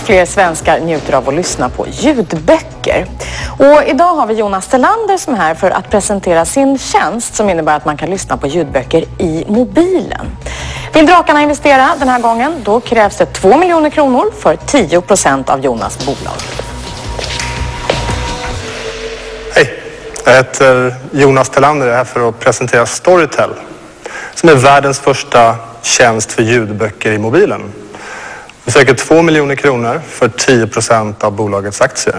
fler svenskar njuter av att lyssna på ljudböcker. Och idag har vi Jonas Tellander som är här för att presentera sin tjänst som innebär att man kan lyssna på ljudböcker i mobilen. Vill drakarna investera den här gången, då krävs det 2 miljoner kronor för 10% av Jonas bolag. Hej, jag heter Jonas Tellander och är här för att presentera Storytel som är världens första tjänst för ljudböcker i mobilen. Vi söker 2 miljoner kronor för 10% av bolagets aktier.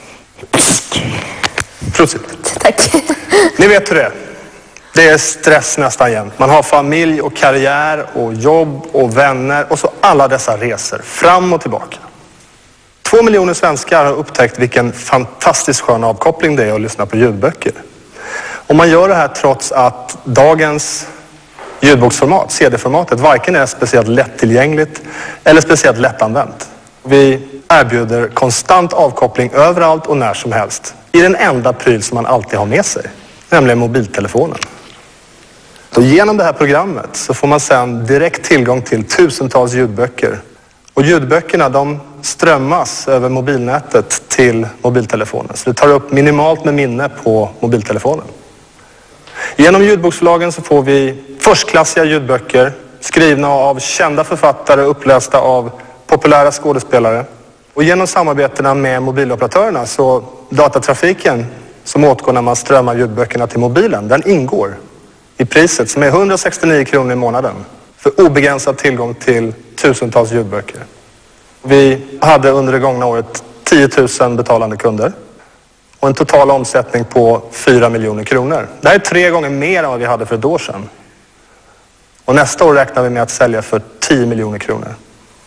Prosit. Tack. Ni vet hur det är. Det är stress nästan jämt. Man har familj och karriär och jobb och vänner och så alla dessa resor fram och tillbaka. 2 miljoner svenskar har upptäckt vilken fantastiskt skön avkoppling det är att lyssna på ljudböcker. Och man gör det här trots att dagens ljudboksformat, CD-formatet, varken är speciellt lättillgängligt eller speciellt lättanvänt. Vi erbjuder konstant avkoppling överallt och när som helst i den enda pryl som man alltid har med sig, nämligen mobiltelefonen. Och genom det här programmet så får man sedan direkt tillgång till tusentals ljudböcker. Och ljudböckerna de strömmas över mobilnätet till mobiltelefonen. Så det tar upp minimalt med minne på mobiltelefonen. Genom ljudboksförlagen så får vi förstklassiga ljudböcker skrivna av kända författare och upplästa av populära skådespelare. Och genom samarbetena med mobiloperatörerna så datatrafiken som åtgår när man strömmar ljudböckerna till mobilen, den ingår i priset som är 169 kronor i månaden för obegränsad tillgång till tusentals ljudböcker. Vi hade under det gångna året 10 000 betalande kunder och en total omsättning på 4 miljoner kronor. Det här är 3 gånger mer än vad vi hade för ett år sedan. Och nästa år räknar vi med att sälja för 10 miljoner kronor.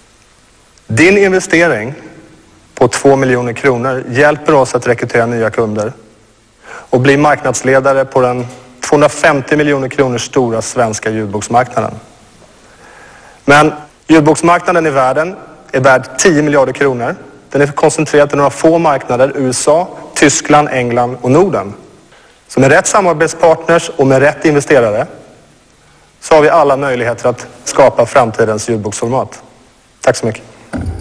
Din investering på 2 miljoner kronor hjälper oss att rekrytera nya kunder och bli marknadsledare på den 250 miljoner kronor stora svenska ljudboksmarknaden. Men ljudboksmarknaden i världen är värd 10 miljarder kronor. Den är koncentrerad till några få marknader, USA, Tyskland, England och Norden. Så med rätt samarbetspartners och med rätt investerare så har vi alla möjligheter att skapa framtidens ljudboksformat. Tack så mycket.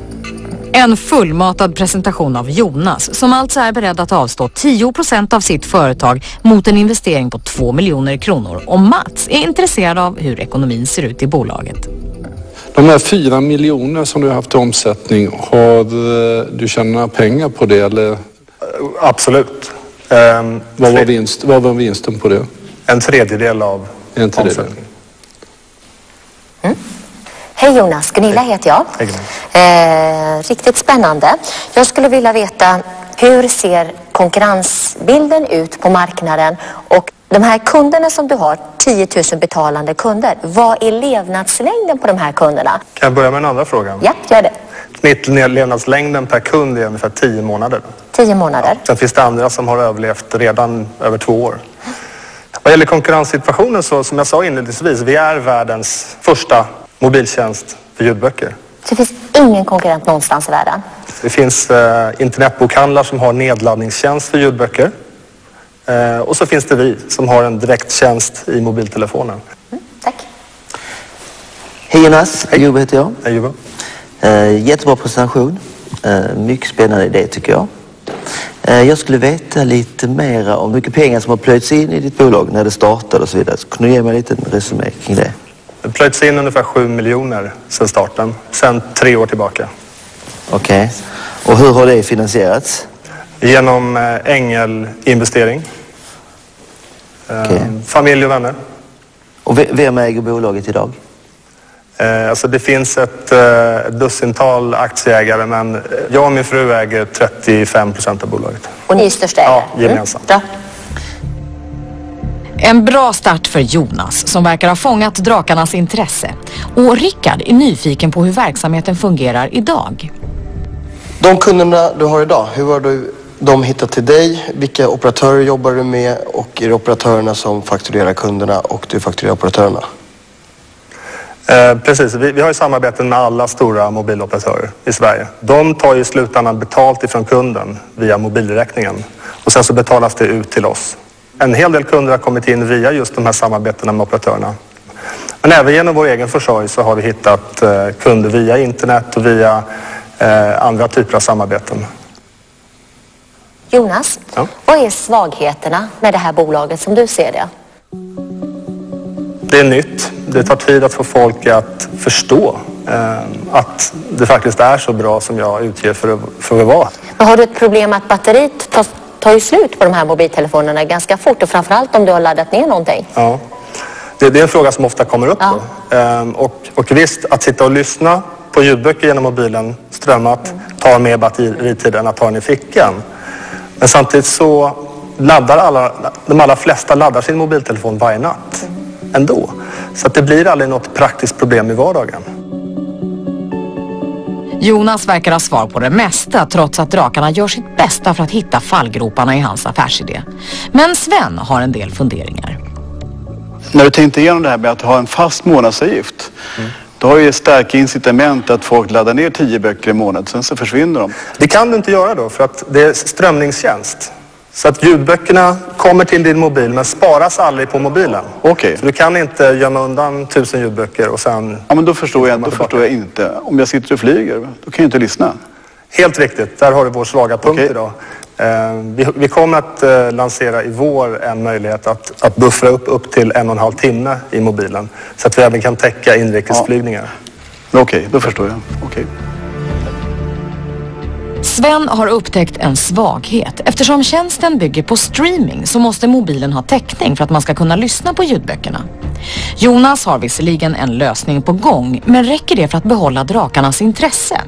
En fullmatad presentation av Jonas som alltså är beredd att avstå 10% av sitt företag mot en investering på 2 miljoner kronor. Och Mats är intresserad av hur ekonomin ser ut i bolaget. De här 4 miljoner som du har haft i omsättning, har du tjänat några pengar på det eller? Absolut. Vad var vinsten på det? En tredjedel av omsättningen. Hej Jonas, Gunilla heter jag. Riktigt spännande. Jag skulle vilja veta, hur ser konkurrensbilden ut på marknaden? Och de här kunderna som du har, 10 000 betalande kunder, vad är levnadslängden på de här kunderna? Kan jag börja med den andra frågan? Ja, gör det. Snittlevnadslängden per kund är ungefär 10 månader. 10 månader. Ja. Sen finns det andra som har överlevt redan över 2 år. Vad gäller konkurrenssituationen så, som jag sa inledningsvis, vi är världens första mobiltjänst för ljudböcker. Så det finns ingen konkurrent någonstans i världen? Det finns internetbokhandlar som har nedladdningstjänst för ljudböcker. Och så finns det vi som har en direkttjänst i mobiltelefonen. Tack. Hej Jonas, Jobbe heter jag. Hej Jobbe. Jättebra presentation. Mycket spännande idé tycker jag. Jag skulle veta lite mer om hur mycket pengar som har plöjts in i ditt bolag när det startade och så vidare. Så kunde du ge mig en liten resumé kring det? Det plöjts in ungefär 7 miljoner sedan starten, sedan 3 år tillbaka. Okej. Och hur har det finansierats? Genom ängelinvestering. Familj och vänner. Och vem äger bolaget idag? Alltså det finns ett dussintal aktieägare, men jag och min fru äger 35% av bolaget. Och ni är största ägare? Ja, gemensamt. Bra. En bra start för Jonas som verkar ha fångat drakarnas intresse. Och Rickard är nyfiken på hur verksamheten fungerar idag. De kunderna du har idag, hur har du de hittat till dig? Vilka operatörer jobbar du med? Och är det operatörerna som fakturerar kunderna och du fakturerar operatörerna? Precis, vi har ju samarbeten med alla stora mobiloperatörer i Sverige. De tar ju i slutändan betalt ifrån kunden via mobilräkningen. Och sen så betalas det ut till oss. En hel del kunder har kommit in via just de här samarbetena med operatörerna. Men även genom vår egen försorg så har vi hittat kunder via internet och via andra typer av samarbeten. Jonas, vad är svagheterna med det här bolaget som du ser det? Det är nytt. Det tar tid att få folk att förstå att det faktiskt är så bra som jag utger för att vara. Men har du ett problem att batteriet tar ju slut på de här mobiltelefonerna ganska fort och framförallt om du har laddat ner någonting? Ja, det är en fråga som ofta kommer upp då. Och visst, att sitta och lyssna på ljudböcker genom mobilen strömmat tar mer batteritid än att ta den i fickan. Men samtidigt så laddar de allra flesta laddar sin mobiltelefon varje natt ändå. Så att det blir aldrig något praktiskt problem i vardagen. Jonas verkar ha svar på det mesta trots att drakarna gör sitt bästa för att hitta fallgroparna i hans affärsidé. Men Sven har en del funderingar. När du tänkte igenom det här med att ha en fast månadsavgift, då har ju starka incitament att folk laddar ner 10 böcker i månaden, sen så försvinner de. Det kan du inte göra då för att det är strömningstjänst. Så att ljudböckerna kommer till din mobil men sparas aldrig på mobilen. Okej. Så du kan inte gömma undan 1000 ljudböcker och sen... Ja, men då förstår jag inte. Om jag sitter och flyger, då kan jag inte lyssna. Helt riktigt, där har du vår svaga punkt idag. Vi kommer att lansera i vår en möjlighet att buffra upp till 1,5 timme i mobilen. Så att vi även kan täcka inrikesflygningar. Okej, då förstår jag. Okej. Sven har upptäckt en svaghet. Eftersom tjänsten bygger på streaming så måste mobilen ha täckning för att man ska kunna lyssna på ljudböckerna. Jonas har visserligen en lösning på gång, men räcker det för att behålla drakarnas intresse?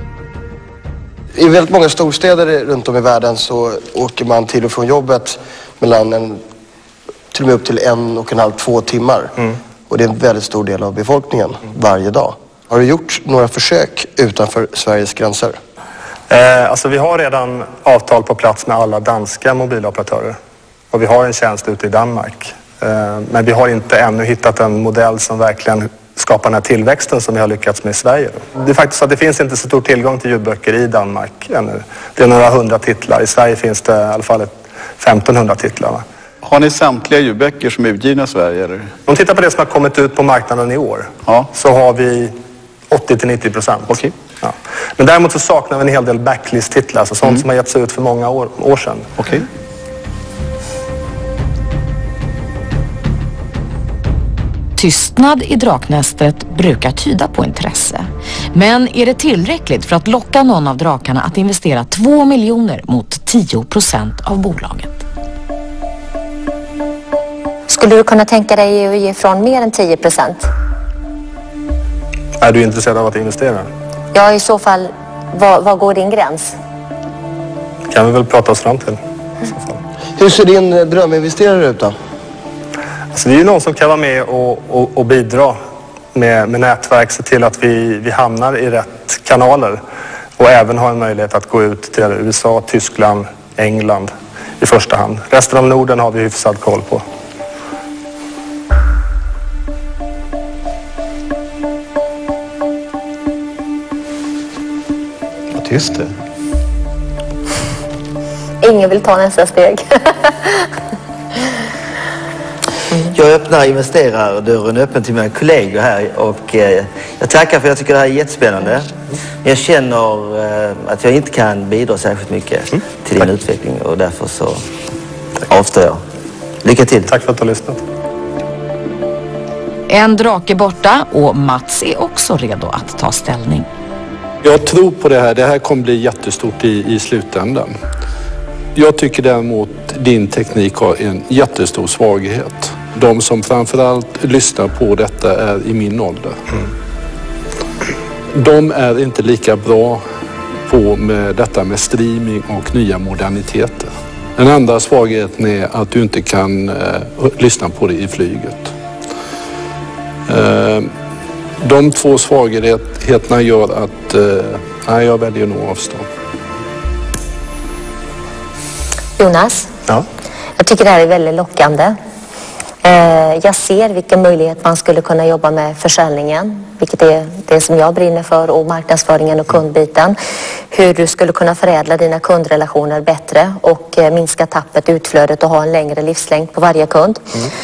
I väldigt många storstäder runt om i världen så åker man till och från jobbet mellan till och med upp till 1,5-2 timmar. Och det är en väldigt stor del av befolkningen varje dag. Har du gjort några försök utanför Sveriges gränser? Alltså vi har redan avtal på plats med alla danska mobiloperatörer. Och vi har en tjänst ute i Danmark. Men vi har inte ännu hittat en modell som verkligen skapar den här tillväxten som vi har lyckats med i Sverige. Det är faktiskt så att det finns inte så stor tillgång till ljudböcker i Danmark ännu. Det är några 100 titlar. I Sverige finns det i alla fall 1500 titlar. Har ni samtliga ljudböcker som är utgivna i Sverige? Eller? Om vi tittar på det som har kommit ut på marknaden i år så har vi 80-90%. Okej. Ja. Men däremot så saknar vi en hel del backlist-titlar, alltså sånt som har getts ut för många år sedan. Okej. Tystnad i draknästet brukar tyda på intresse. Men är det tillräckligt för att locka någon av drakarna att investera 2 miljoner mot 10% av bolaget? Skulle du kunna tänka dig att ge ifrån mer än 10%? Är du intresserad av att investera? Ja, i så fall, vad går din gräns? Kan vi väl prata oss fram till. Hur ser din dröminvesterare ut då? Alltså, det är ju någon som kan vara med och bidra med nätverk, se till att vi hamnar i rätt kanaler och även ha en möjlighet att gå ut till USA, Tyskland, England i första hand. Resten av Norden har vi hyfsad koll på. Vad tyst det. Ingen vill ta nästa steg. Jag öppnar investerardörren öppen till mina kollegor här och jag tackar för jag tycker det här är jättespännande. Jag känner att jag inte kan bidra särskilt mycket till din utveckling och därför så avstår jag. Lycka till. Tack för att du har lyssnat. En drake borta och Mats är också redo att ta ställning. Jag tror på det här. Det här kommer bli jättestort i slutändan. Jag tycker däremot din teknik har en jättestor svaghet. De som framförallt lyssnar på detta är i min ålder. De är inte lika bra på med detta med streaming och nya moderniteter. Den andra svagheten är att du inte kan lyssna på det i flyget. De två svagheterna gör att jag väljer nog avstånd. Jonas, jag tycker det här är väldigt lockande. Jag ser vilken möjlighet man skulle kunna jobba med försäljningen, vilket är det som jag brinner för, och marknadsföringen och kundbiten. Hur du skulle kunna förädla dina kundrelationer bättre och minska tappet, utflödet och ha en längre livslängd på varje kund.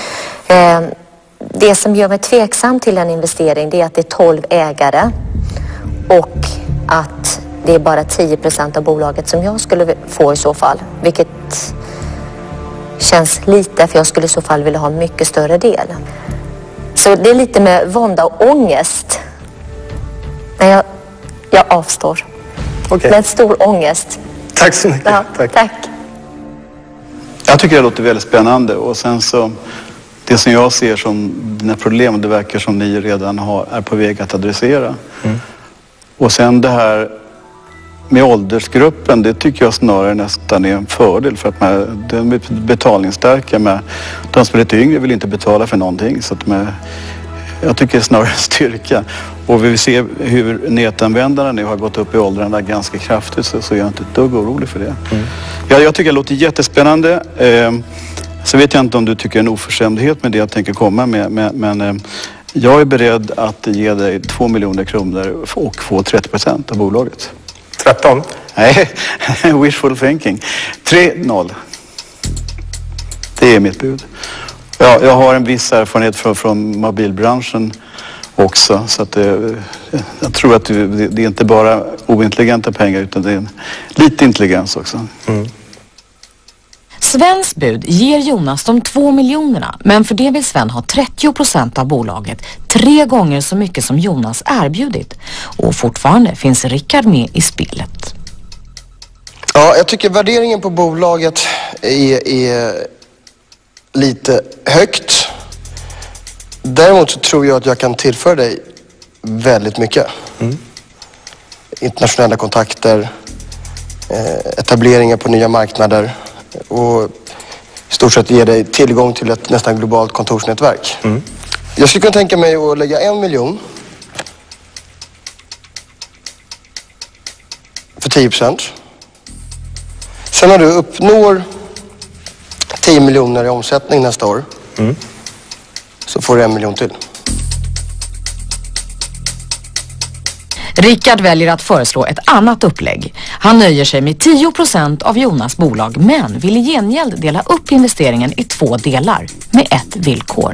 Det som gör mig tveksam till en investering, det är att det är 12 ägare och att det är bara 10% av bolaget som jag skulle få i så fall. Vilket känns lite, för jag skulle i så fall vilja ha en mycket större del. Så det är lite med vånda och ångest. Men jag avstår. Okej. Med en stor ångest. Tack så mycket. Ja, tack. Jag tycker det låter väldigt spännande och sen så det som jag ser som dina problem, det verkar som ni redan är på väg att adressera. Och sen det här med åldersgruppen, det tycker jag snarare nästan är en fördel för att de är betalningsstarka med de som är lite yngre vill inte betala för någonting så att jag tycker det är snarare en styrka. Och vi ser hur nätanvändarna nu har gått upp i åldrarna ganska kraftigt så är jag inte ett dugg orolig för det. Jag tycker det låter jättespännande. Så vet jag inte om du tycker det är en oförskämdhet med det jag tänker komma med. Men jag är beredd att ge dig 2 miljoner kronor och få 30% av bolaget. 13? Nej, wishful thinking. 3-0. Det är mitt bud. Jag har en viss erfarenhet från mobilbranschen också. Så att jag tror att det är inte bara ointelligenta pengar utan det är lite intelligens också. Svens bud ger Jonas de 2 miljonerna, men för det vill Sven ha 30% av bolaget, 3 gånger så mycket som Jonas erbjudit. Och fortfarande finns Rickard med i spelet. Ja, jag tycker värderingen på bolaget är lite högt. Däremot så tror jag att jag kan tillföra dig väldigt mycket. Internationella kontakter, etableringar på nya marknader och i stort sett ge dig tillgång till ett nästan globalt kontorsnätverk. Jag skulle kunna tänka mig att lägga 1 miljon för 10%. Sen när du uppnår 10 miljoner i omsättning nästa år så får du 1 miljon till. Rickard väljer att föreslå ett annat upplägg. Han nöjer sig med 10% av Jonas bolag men vill i gengäld dela upp investeringen i 2 delar med ett villkor.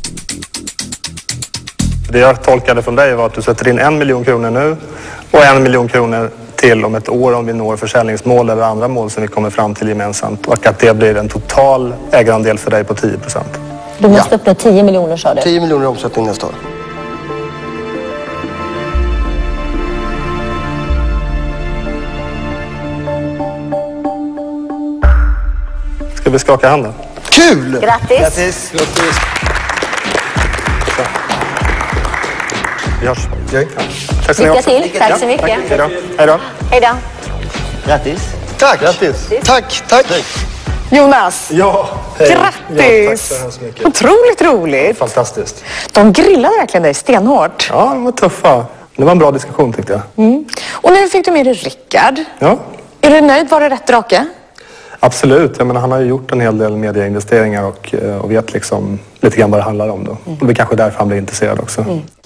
Det jag tolkade från dig var att du sätter in 1 miljon kronor nu och 1 miljon kronor till om ett år om vi når försäljningsmål eller andra mål som vi kommer fram till gemensamt och att det blir en total ägarandel för dig på 10%. Du måste uppnå 10 miljoner, sa du? 10 miljoner i omsättning nästa år. Ska vi skaka handen? Kul! Grattis! Grattis! Vi hörs. Tack så Lycka mycket. till. Tack så mycket. Hej då. Hej då. Grattis. Tack! Grattis. Tack! Jonas, Ja, hej. grattis! Ja, tack så hemskt mycket. Otroligt roligt. Fantastiskt. De grillade verkligen dig stenhårt. Ja, de var tuffa. Det var en bra diskussion tyckte jag. Och nu fick du med dig Rickard. Ja, Är du nöjd? Var det rätt drake? absolut. Jag menar, han har ju gjort en hel del medieinvesteringar och vet liksom lite grann vad det handlar om då. Och det är kanske därför han blir intresserad också.